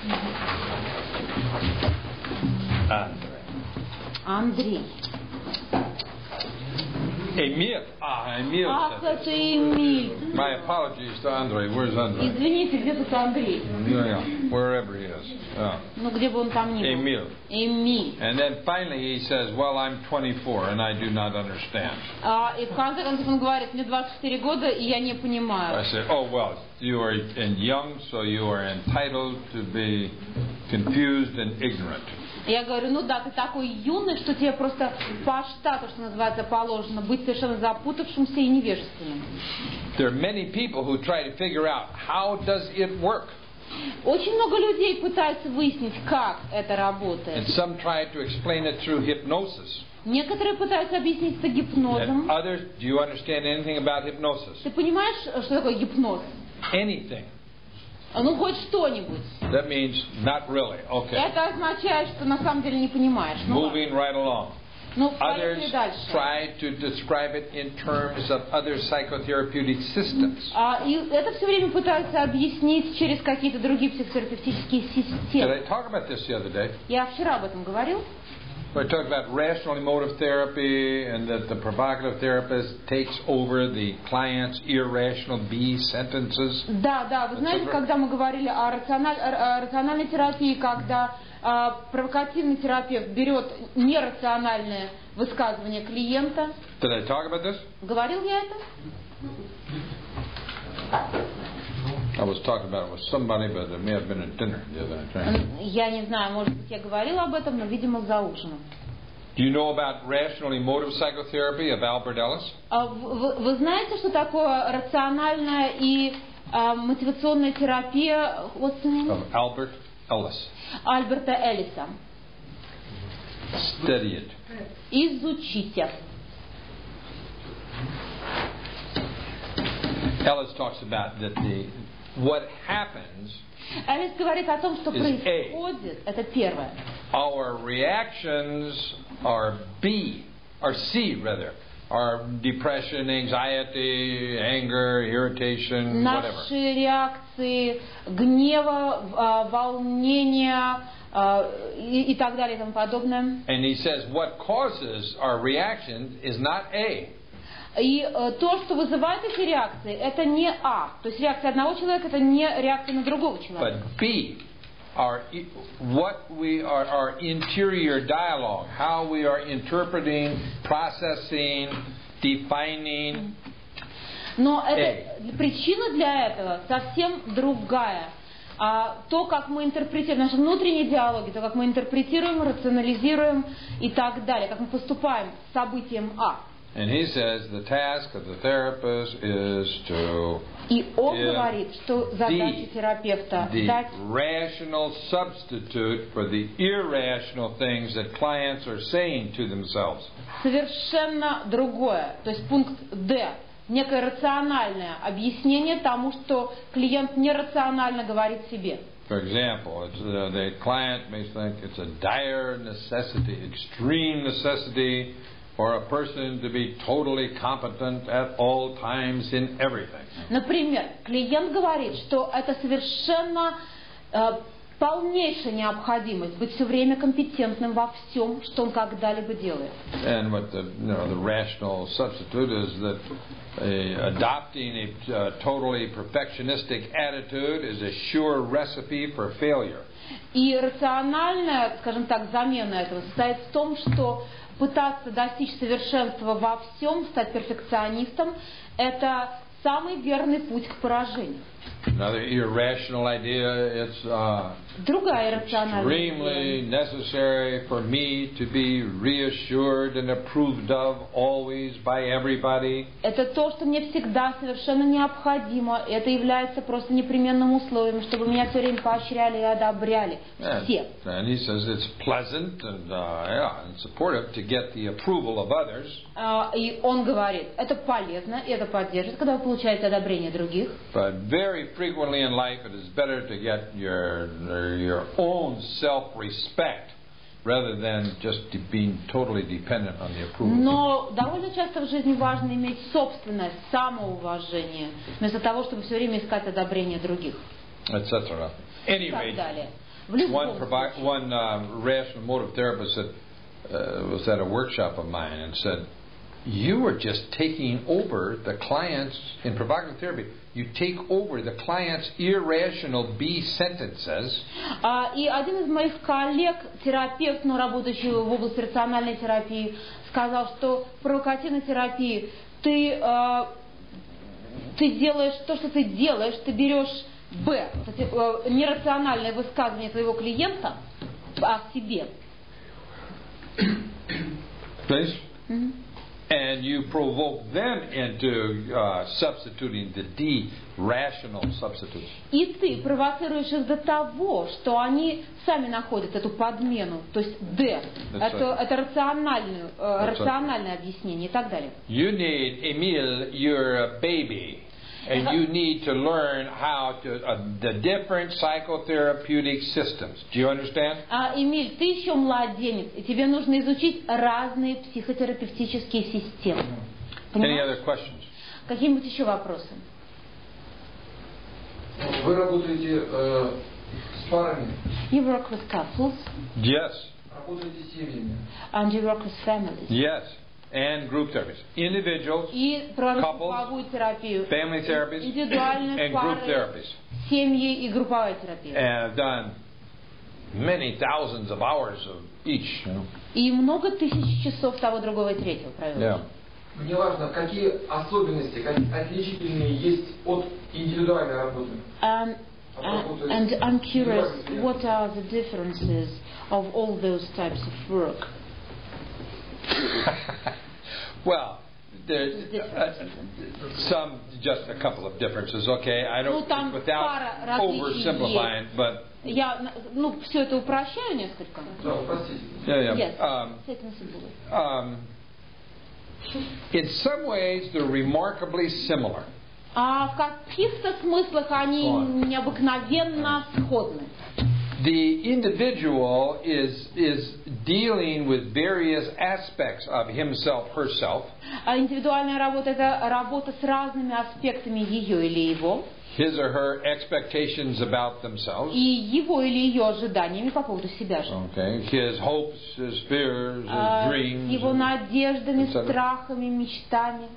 Андрей. Emil. Emil. Ах, это Эмиль. My apologies to Andrei. Where's Andrei? Извините, где тут Андрей? Yeah, wherever he is. Ну, где бы он там ни был. Emil. Эмиль. And then finally he says, well, I'm 24 and I do not understand. И в конце концов он говорит, мне 24 года, и я не понимаю. I say, oh, well, you are young, so you are entitled to be confused and ignorant. Я говорю, ну да, ты такой юный, что тебе просто по штату, что называется, положено быть совершенно запутавшимся и невежественным. There are many people who try to figure out how does it work. Очень много людей пытаются выяснить, как это работает. And some try to explain it through hypnosis. Некоторые пытаются объяснить это гипнозом. And others, do you understand anything about hypnosis? Ты понимаешь, что такое гипноз? Anything. Ну, хоть что-нибудь. That means not really. Okay. Это означает, что на самом деле не понимаешь. Moving right along. Ну, Others поехали дальше. try to describe it in terms of other psychotherapeutic systems. И это все время пытаются объяснить через какие-то другие психотерапевтические Did системы. I talk about this the other day? Я вчера об этом говорил. We talked about rational emotive therapy and that the provocative therapist takes over the client's irrational B sentences. Да, вы знаете, когда мы говорили о рациональной терапии, когда провокативный терапевт берет нерациональное высказывание клиента. Did I talk about this? Говорил я это? I was talking about it with somebody, but it may have been at dinner the other night. Я не знаю, может быть, я говорила об этом, но, видимо, за ужином. Do you know about rational emotive psychotherapy of Albert Ellis? Вы знаете, что такое рациональная и мотивационная терапия Of Albert Ellis. Альберта Эллиса? Study it. Изучите. Ellis talks about that what happens. Эллис говорит о том, что происходит. Это первое. Our reactions are C rather. Our depression, anxiety, anger, irritation, whatever. Наши реакции гнева, волнения и так далее и тому подобное. And he says what causes our reactions is not A. И то, что вызывает эти реакции, это не А. То есть реакция одного человека, это не реакция на другого человека. But B, our interior dialogue, how we are interpreting, processing, defining. Но причина для этого совсем другая. То, как мы интерпретируем наши внутренние диалоги, то, как мы интерпретируем, рационализируем и так далее, как мы поступаем с событием А. And he says the task of the therapist is to И он говорит, что задача терапевта дать rational substitute for the irrational things that clients are saying to themselves. Совершенно другое. То есть пункт Д. Некое рациональное объяснение тому, что клиент нерационально говорит себе. For example, the client may think it's a dire necessity, extreme necessity, for a person to be totally competent at all times in everything. Например, клиент говорит, что это совершенно полнейшая необходимость быть все время компетентным во всем, что он когда-либо делает. And what the rational substitute is that adopting a totally perfectionistic attitude is a sure recipe for failure. И рациональная, скажем так, замена этого состоит в том, что пытаться достичь совершенства во всем, стать перфекционистом, это самый верный путь к поражению. Another irrational idea, it's Другая иррациональная extremely necessary for me to be reassured and approved of always by everybody. Это то, что мне всегда совершенно необходимо. Это является просто непременным условием, чтобы меня все время поощряли и одобряли все. And he says it's pleasant and supportive to get the approval of others. И он говорит, это полезно, и это поддерживает, когда вы получаете одобрение других. But very frequently in life it is better to get your own self-respect rather than just being totally dependent on the approval. Но довольно часто в жизни важно иметь собственное самоуважение, вместо того, чтобы все время искать одобрение других. Etc. Anyway, В любом One случае. rational motive therapist said, was at a workshop of mine and said, you are just taking over the client's, in provocative therapy, you take over the client's irrational B sentences. И один из моих коллег, терапевт, но работающий в области рациональной терапии, сказал, что в провокативной терапии ты делаешь то, что ты делаешь, ты берешь Б, нерациональное высказывание твоего клиента о себе. Please? And you provoke them into substituting the D, rational substitute. И ты провоцируешь их до того, что они сами находят эту подмену, то есть D. Это рациональное объяснение и так далее. You need, Emil, you're a baby. And you need to learn how to the different psychotherapeutic systems. Do you understand? Эмиль, ты еще младенец, и тебе нужно изучить разные психотерапевтические системы. Any other questions? Какие-нибудь еще вопросы? Вы работаете с парами? You work with couples. Yes. Работаете с семьями? And you work with families. Yes. And group therapies. Individuals, И групповую терапию. family therapies, Индивидуальные and пары, group therapies. семьи и групповая терапия. And I've done many thousands of hours of each. You know? И много тысяч часов того, другого и третьего провел. Yeah. Мне важно, какие особенности, какие отличительные есть от индивидуальной работы. And I'm curious, what are the differences of all those types of work? Well, there's some, just a couple of differences. Okay, I don't, without oversimplifying, but я, все это упрощаю несколько. Да, простите. Yeah. In some ways, they're remarkably similar. А в каких-то смыслах они необыкновенно сходны. The individual is dealing with various aspects of himself, herself. А индивидуальная работа — это работа с разными аспектами ее или его. His or her expectations about themselves. И его или ее ожиданиями по поводу себя же. Okay. His hopes, his fears, his dreams. Его надеждами, страхами, мечтами.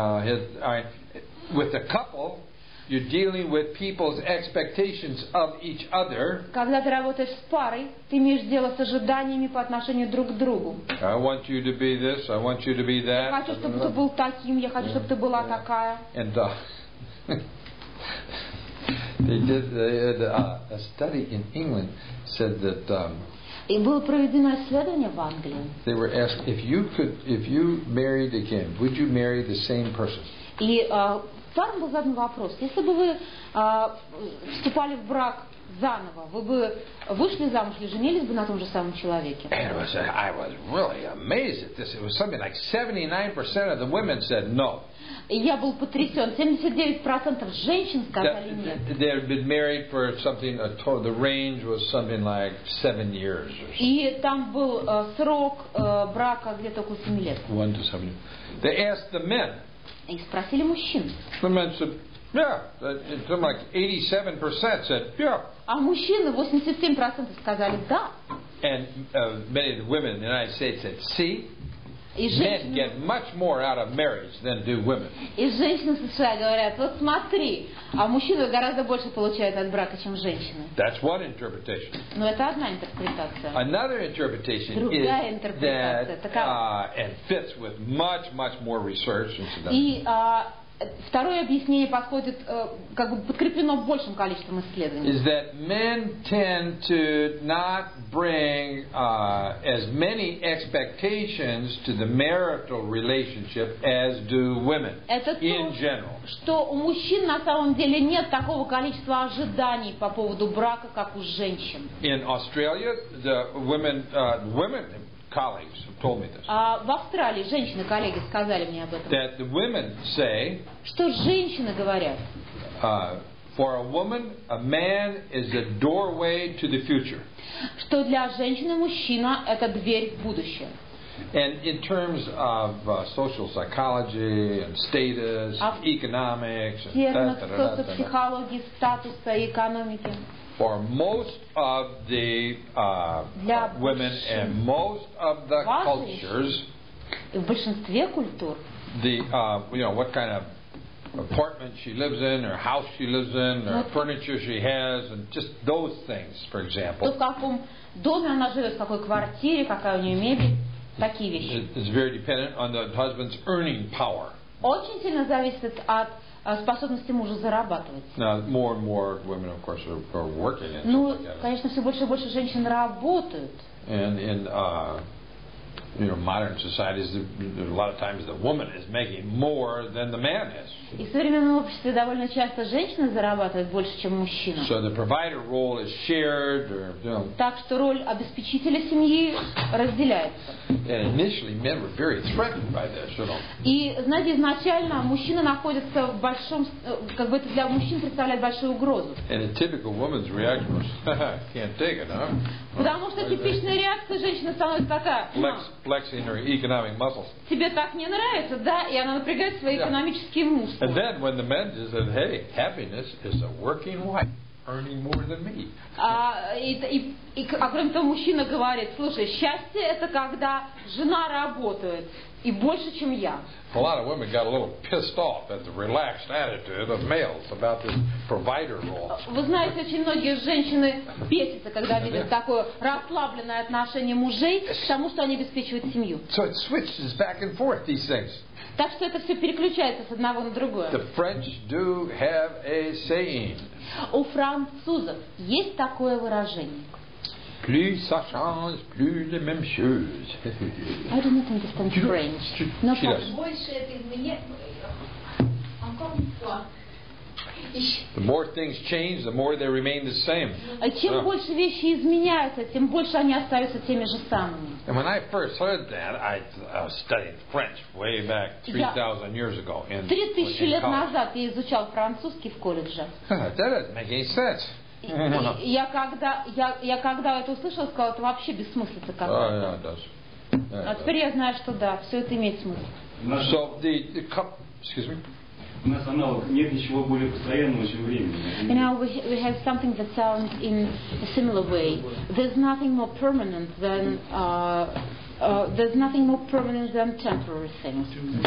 With a couple, you're dealing with people's expectations of each other. Когда ты работаешь с парой, ты имеешь дело с ожиданиями по отношению друг к другу. I want you to be this, I want you to be that. Я хочу, чтобы ты был таким, я хочу, чтобы ты была такая. And they did a study in England said that И было проведено исследование в Англии. They were asked if you married again, would you marry the same person? И парам был задан вопрос: если бы вы вступали в брак заново, вы бы вышли замуж или женились бы на том же самом человеке? I was really amazed at this. It was something like 79% of the women said no. И я был потрясен. 79% женщин сказали нет. They had been married for something. The range was something like 7 years. И там был срок брака где-то около 7 лет. 1 to 7 years. They asked the men. И спросили мужчин. The men said, yeah. Something like 87% said, yeah. А мужчины 87% сказали да. And many of the women in the United States said, see, men get much more out of marriage than do women. И женщины в США говорят: вот смотри, а мужчины гораздо больше получают от брака, чем женщины. That's one interpretation. Но это одна интерпретация. Another interpretation Другая is интерпретация that and fits with much more research into that. И второе объяснение подходит, как бы подкреплено большим количеством исследований. Is that men tend to not bring as many expectations to the marital relationship as do women in general. Что у мужчин на самом деле нет такого количества ожиданий по поводу брака, как у женщин. In Australia, the women colleagues have told me this. В Австралии женщины-коллеги сказали мне об этом. That the women say, что женщины говорят, for a woman, a man is a doorway to the future. Что для женщины мужчина это дверь в будущее. And in terms of social psychology and status, economics, в терминах социопсихологии, статуса и экономики. for most of the women and most of the cultures, в большинстве культур, what kind of apartment she lives in, or house she lives in, or furniture she has, and just those things, for example. То, в каком доме она живет, в какой квартире, какая у нее мебель, такие вещи. It's very dependent on the husband's earning power. Очень сильно зависит от способности мужа зарабатывать. Now, more and more women, of course, are working. Ну, конечно, все больше и больше женщин работают. And in modern societies, a lot of times the woman is making more than the man is. И в современном обществе довольно часто женщина зарабатывает больше, чем мужчина. So the provider role is shared, Так что роль обеспечителя семьи разделяется. And initially, men were very threatened by this, И знаете, изначально мужчина находится в большом, как бы это для мужчин представляет большую угрозу. And a typical woman's reaction was, "Can't take it, huh?" Потому что типичная реакция женщины становится такая: flexing her economic muscles. Тебе так не нравится, да? И она напрягает свои экономические мускулы. And then when the men said, "Hey, happiness is a working wife earning more than me." Кроме того, мужчина говорит: слушай, счастье это когда жена работает и больше, чем я. A lot of women got a little pissed off at the relaxed attitude of males about this provider role. Вы знаете, очень многие женщины бесятся, когда видят такое расслабленное отношение мужей к тому, что они обеспечивают семью. So it switches back and forth, these things. Так что это все переключается с одного на другое. The French do have a saying. У французов есть такое выражение. Plus ça change, plus les mêmes choses. I do not understand French. No problem. Больше это изменение. Encore une fois. The more things change, the more they remain the same. Чем больше вещи изменяются, тем больше они остаются теми же самыми. And when I first heard that, I was studying French way back 3,000 years ago. 3000 лет назад я изучал французский в колледже. That doesn't make any sense. Я когда это услышала, сказала, это вообще бессмыслица какая-то. Oh, yeah, it does. А теперь я знаю, что да, все это имеет смысл. So excuse me. У нас аналог, нет ничего более постоянного, чем время. You know, we have something that sounds in a similar way. There's nothing more permanent than temporary things.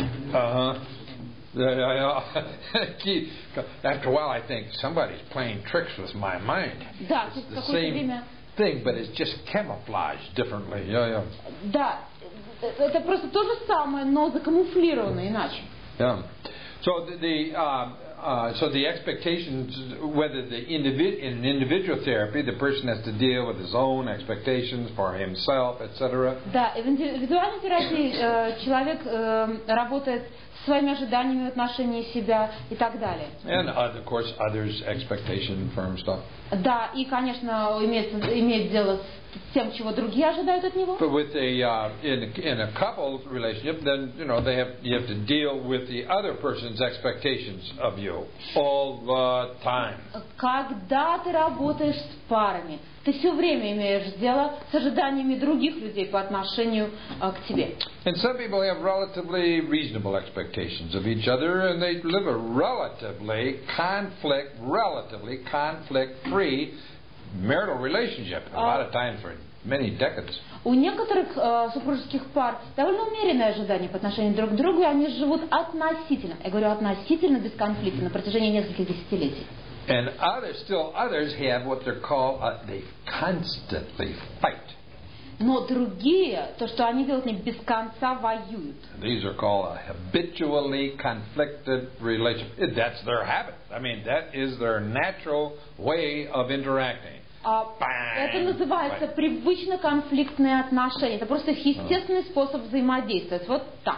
After a while, I think somebody's playing tricks with my mind. Да, it's the same thing, but it's just camouflaged differently. Да, это просто то же самое, но закамуфлировано иначе. Yeah. So the expectations, whether in individual therapy, the person has to deal with his own expectations for himself, etc. Да, в индивидуальной терапии человек работает с своими ожиданиями в отношении себя и так далее. And of course, others' expectation for himself. Да, и, конечно, имеет дело с тем, чего другие ожидают от него. But with in a couple relationship, then you have to deal with the other person's expectations of you all the time. Когда ты работаешь с парами, ты все время имеешь дело с ожиданиями других людей по отношению к тебе. And some people have relatively reasonable expectations of each other, and they live a relatively conflict-free marital relationship. A lot of times for many decades. У некоторых супружеских пар довольно умеренное ожидание по отношению друг к другу, и они живут относительно, я говорю относительно без конфликта на протяжении нескольких десятилетий. And others have what they're called, they constantly fight. Но другие, то, что они делают, они без конца воюют. These are called a habitually conflicted relationship. That's their habit. I mean, that is their natural way of interacting. Это называется привычно конфликтные отношения. Это просто их естественный способ взаимодействовать. Вот так.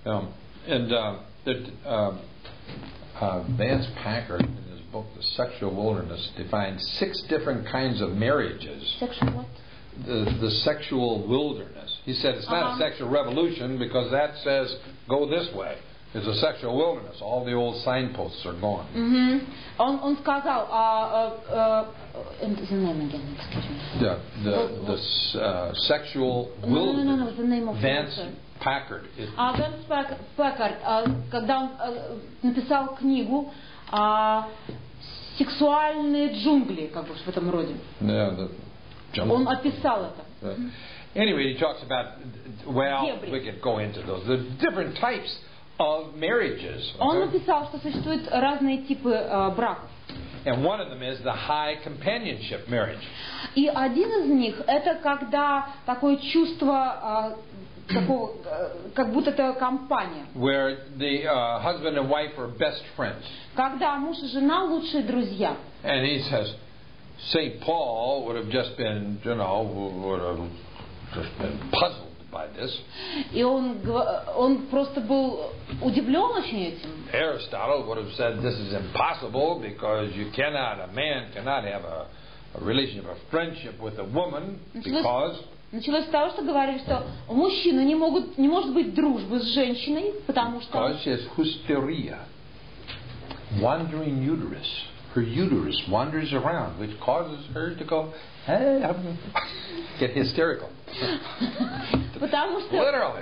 Vance Packard, in his book *The Sexual Wilderness*, defines 6 different kinds of marriages. Sexual what? The sexual wilderness. He said it's not a sexual revolution because that says go this way. It's a sexual wilderness. All the old signposts are gone. Он сказал, the name again, excuse me. The sexual wilderness. No, the name of Vance Packard. Vance Packard, когда он написал книгу сексуальные джунгли, как бы в этом роде. Yeah, Он описал это. Anyway, he talks about, well, we could go into those. The different types of marriages. Он написал, что существуют разные типы браков. And one of them is the high companionship marriage. И один из них это когда такое чувство такого, как будто это компания. Where the husband and wife are best friends. Когда муж и жена лучшие друзья. And he says, St. Paul would have just been, would have just been puzzled by this. И он просто был удивлен очень этим. Aristotle would have said this is impossible because a man cannot have a relationship, a friendship with a woman because. Началось с того, что говорили, что у мужчины не может быть дружбы с женщиной, потому что. Because she has hysteria, wandering uterus. Her uterus wanders around, which causes her to go, hey, get hysterical. Literally.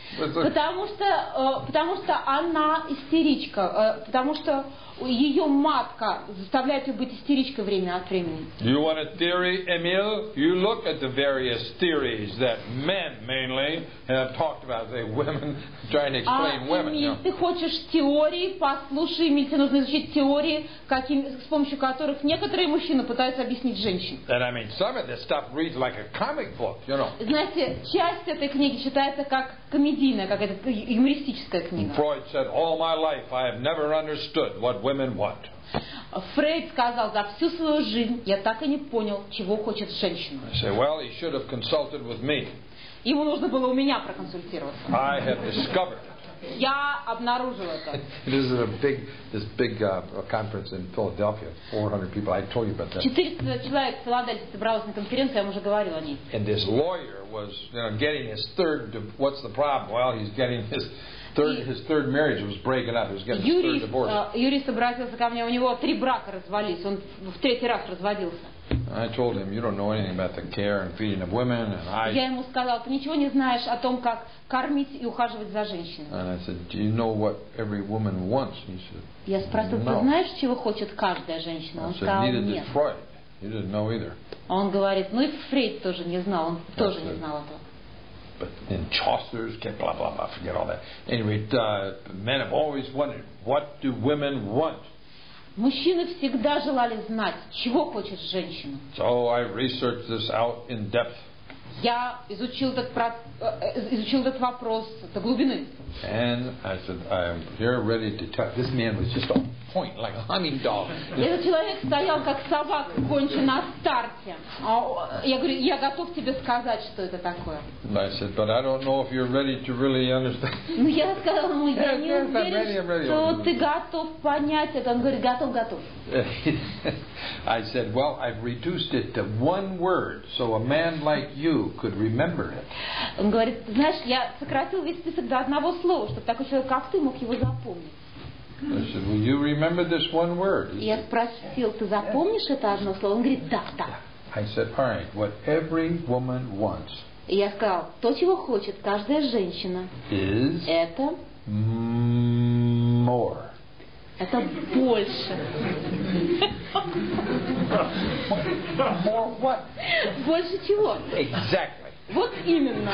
Потому что она истеричка, потому что ее матка заставляет ее быть истеричкой время от времени. You want a theory, Emil? You look at the various theories that men mainly have talked about. Say women trying to explain women. Эмиль, ты хочешь теории? Послушай, Эмиль, тебе нужно изучить теории, с помощью которых некоторые мужчины пытаются объяснить женщин. And I mean, some of this stuff reads like a comic book, Знаете, часть этой книги читается как комедийная, как это юмористическая книга. Freud said, all my life I have never understood what women want. Фрейд сказал, за всю свою жизнь я так и не понял, чего хочет женщина. I say, well, he should have consulted with me. Ему нужно было у меня проконсультироваться. I have discovered. Я обнаружил это. This is this big conference in Philadelphia, 400 people. I told you about that. 400 человек в Филадельфии собралось на конференции, я вам уже говорил о ней. And this lawyer was, getting his third. What's the problem? Well, he's getting his third marriage was breaking up. He was getting his third divorce. Юрист обратился ко мне, у него 3 брака развалились, он в 3-й раз разводился. I told him, you don't know anything about the care and feeding of women. And я ему сказал, ты ничего не знаешь о том, как кормить и ухаживать за женщиной. And I said, do you know what every woman wants? He said, я спросил, ты знаешь, чего хочет каждая женщина? Он сказал, нет. He didn't know either. Он говорит, и Фрейд тоже не знал, он тоже не знал этого. But in Chaucer's, blah, blah, blah, forget all that. Anyway, men have always wondered, what do women want? Мужчины всегда желали знать, чего хочет женщина. So I researched this out in depth. Я изучил этот вопрос до глубины. And I said, I'm here ready to tell. This man was just on point, like a hunting dog. Этот человек стоял как собака гончая на старте. Я говорю, я готов тебе сказать, что это такое. I said, but I don't know if you're ready to really understand. Ну я сказала, я не уверен, что ты готов понять это. Он говорит, готов. I said, well, I've reduced it to one word, so a man like you could remember it. Он говорит, знаешь, я сократил весь список до одного слова, чтобы такой человек, как ты, мог его запомнить. I said, will you remember this one word? Я спросил, ты запомнишь это одно слово? Он говорит, да. I said, all right, what every woman wants. И я сказал, то, чего хочет каждая женщина, это more. Это больше. More what? Больше чего? Exactly. Вот именно.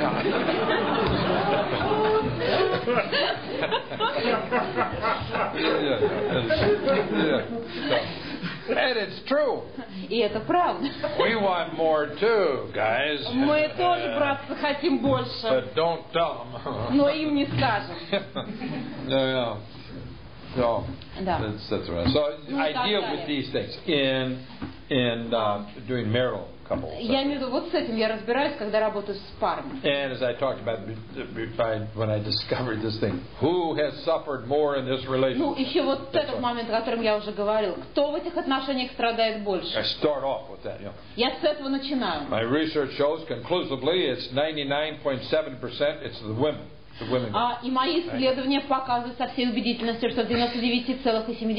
And it's true. И это правда. We want more too, guys. Мы тоже, братцы, хотим больше. But don't tell them. Но им не скажем. Yeah. So that's right. So I deal with these things in doing marital couples. Я имею в виду, вот с этим я разбираюсь, когда работаю с парами. And as I talked about when I discovered this thing, who has suffered more in this relationship? Ну, еще вот этот момент, о котором я уже говорил. Кто в этих отношениях страдает больше? I start off with that. Я с этого начинаю. My research shows conclusively it's 99.7% it's the women. И мои исследования показывают со всей убедительностью, что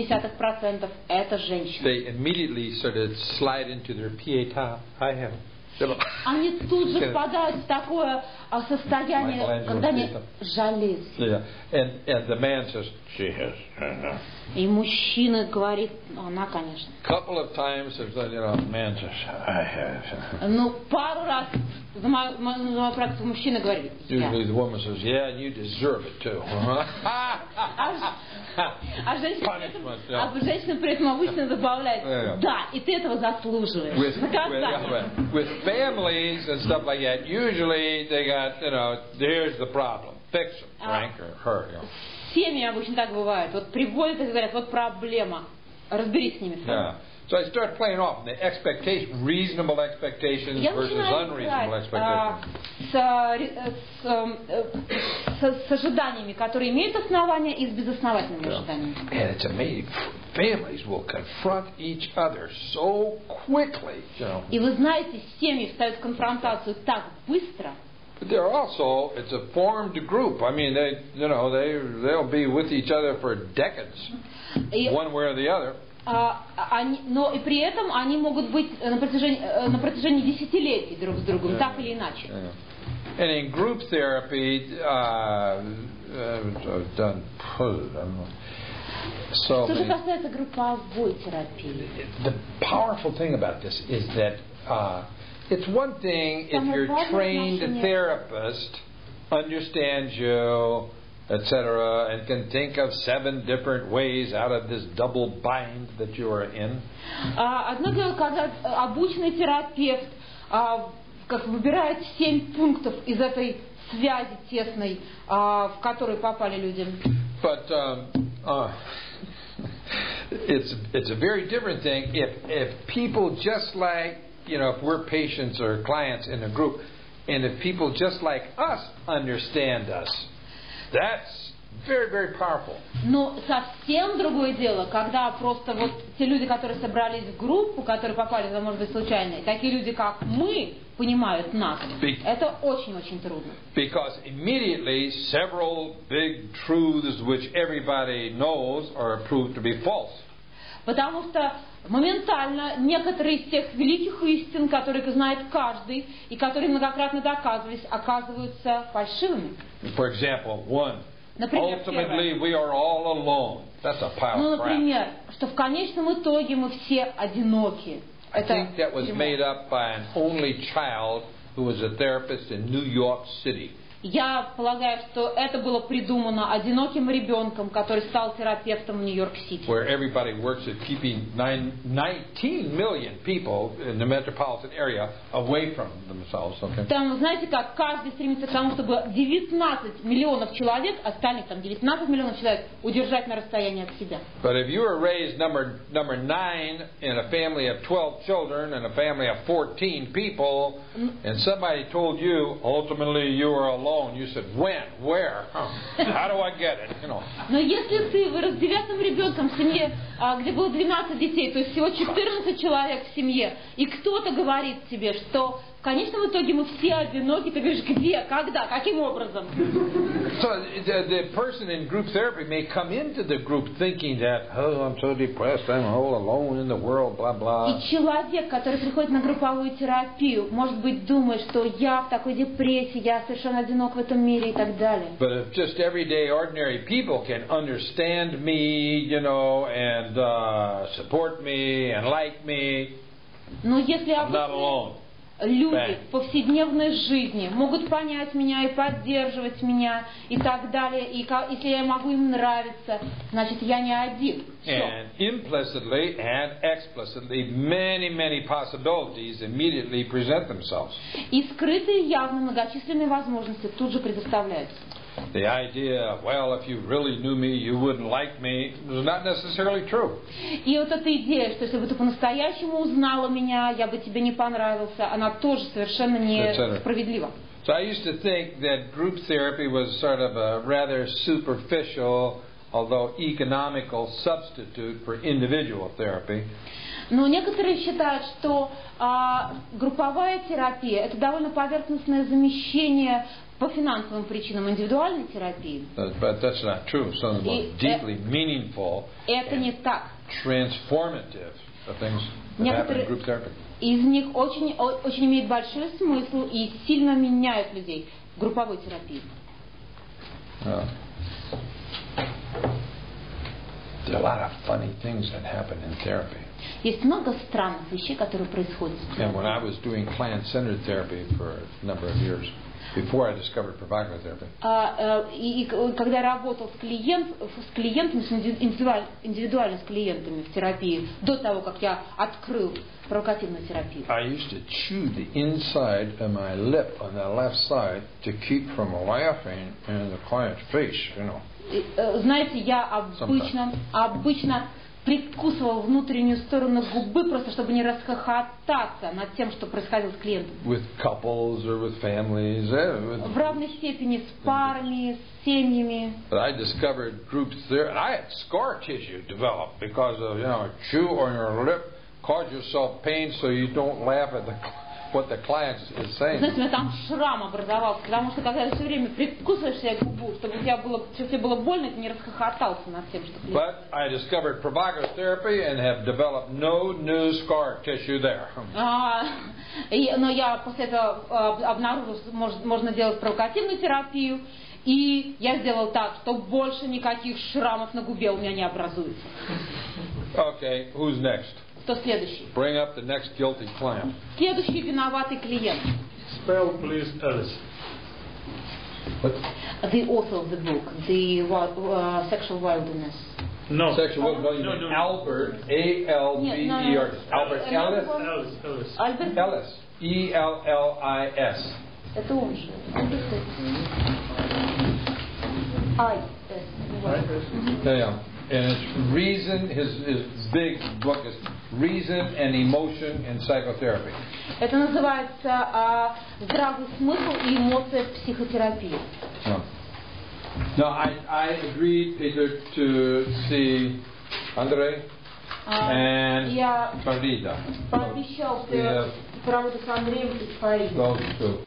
99,7% это женщины. They immediately sort of slide into their pietà. I have. Они тут же впадают в такое состояние, когда они жалеют. Yeah. And the man says, she has. И мужчина говорит, она, конечно. Couple of times, man says, I have. Ну, пару раз за мою практику мужчина говорит, я. Usually the woman says, yeah, and you deserve it too. А женщина при этом обычно добавляет, да, и ты этого заслуживаешь. With families and stuff like that, usually they got, here's the problem. Fix them, Frank or her. Семьи обычно так бывает. Вот приводят и говорят, вот проблема. Разберись с ними. Yeah. So I start playing off the expectation, reasonable expectations versus unreasonable expectations. С ожиданиями, которые имеют основания, и с безосновательными ожиданиями. And it's amazing. Families will confront each other so quickly. И вы знаете, семьи встают в конфронтацию так быстро. But they're also, it's a formed group. I mean, they'll be with each other for decades, one way or the other. Но и при этом они могут быть на протяжении десятилетий друг с другом, так или иначе. And in group therapy, Что же касается групповой терапии? The powerful thing about this is that it's one thing if your trained therapist understands you, etc., and can think of 7 different ways out of this double bind that you are in. Одно дело, когда обученный терапевт выбирает 7 пунктов из этой связи тесной, в которую попали люди. But it's a very different thing if people just like, if we're patients or clients in a group, and if people just like us understand us. That's very, very powerful. Но совсем другое дело, когда просто вот те люди, которые собрались в группу, которые попали, может быть, случайно, такие люди, как мы, понимают нас. Это очень-очень трудно. Because immediately several big truths which everybody knows are proved to be false. Потому что моментально некоторые из тех великих истин, которые знает каждый, и которые многократно доказывались, оказываются фальшивыми. For example, например, ultimately we are all alone. That's a pile of crap. Например, что в конечном итоге мы все одиноки. I think that was made up by an only child who was a therapist in New York City. Я полагаю, что это было придумано одиноким ребенком, который стал терапевтом в Нью-Йорк-Сити. Where everybody works at keeping 19 million people in the metropolitan area away from themselves. Okay? Там, знаете, как каждый стремится к тому, чтобы 19 миллионов человек, остальных там 19 миллионов человек, удержать на расстоянии от себя. But if you were raised number 9 in a family of 12 children and a family of 14 people, and somebody told you ultimately you were alone. You said, when? Where? How do I get it? Но если ты вырос 9-м ребенком в семье, где было 12 детей, то есть всего 14 человек в семье, и кто-то говорит тебе, что в конечном итоге мы все одиноки, ты говоришь, где, когда, каким образом? So the person in group therapy may come into the group thinking that, oh, I'm so depressed, I'm all alone in the world, blah, blah. И человек, который приходит на групповую терапию, может быть, думает, что я в такой депрессии, я совершенно одинок в этом мире и так далее. But if just everyday ordinary people can understand me, and support me and like me, но если I'm not alone. Люди в повседневной жизни могут понять меня и поддерживать меня и так далее. И если я могу им нравиться, значит я не один. And implicitly and explicitly, many possibilities immediately present themselves. И скрытые явно многочисленные возможности тут же предоставляются. The idea, well, if you really knew me, you wouldn't like me, is not necessarily true. И вот эта идея, что если бы ты по-настоящему узнала меня, я бы тебе не понравился, она тоже совершенно несправедлива. So I used to think that group therapy was sort of a rather superficial, although economical substitute for individual therapy. Но некоторые считают, что групповая терапия – это довольно поверхностное замещение по финансовым причинам индивидуальной терапии. But that's not true. Some of the most deeply meaningful это не так. Transformative things that happen in group therapy. из них очень имеет большой смысл и сильно меняют людей в групповой терапии. There are a lot of funny things that happen in therapy. Есть много странных вещей, которые происходят. And when I was doing client-centered therapy for a number of years, before I discovered provocative therapy. И когда я работал с клиентами, индивидуально с клиентами в терапии, до того, как я открыл провокативную терапию. I used to chew the inside of my lip on the left side to keep from laughing in the client's face, you know. Знаете, я обычно прикусывал внутреннюю сторону губы, просто чтобы не расхохотаться над тем, что происходило с клиентом. With couples or with families. В равной степени с парами, с семьями. But I discovered groups there. I had scar tissue develop because of, chew on your lip, cause yourself pain so you don't laugh at what the client is saying. Знаете, у меня там шрам образовался, потому что когда ты все время прикусываешь себе губу, чтобы тебе было больно, ты не расхохотался над тем, что клиент. But I discovered provocative therapy and have developed no new scar tissue there. Но я после этого обнаружил, что можно делать провокативную терапию, и я сделал так, что больше никаких шрамов на губе у меня не образуется. Okay, who's next? Кто следующий? Bring up the next guilty client. Следующий виноватый клиент. Spell, please, Alice. What? The author of the book, the sexual wilderness. No. Sexual wilderness. No. Albert, A-L-B-E-R. Albert Ellis. Альберт Ellis. E-L-L-I-S. Это он же. Yeah. And it's reason, his big book is Reason and Emotion in Psychotherapy. Это называется здравый смысл и эмоция в психотерапии. Now, I agreed, Peter, to see Andrei and Я Farida. пообещал проводить с Андреем и Фаридой. Those two.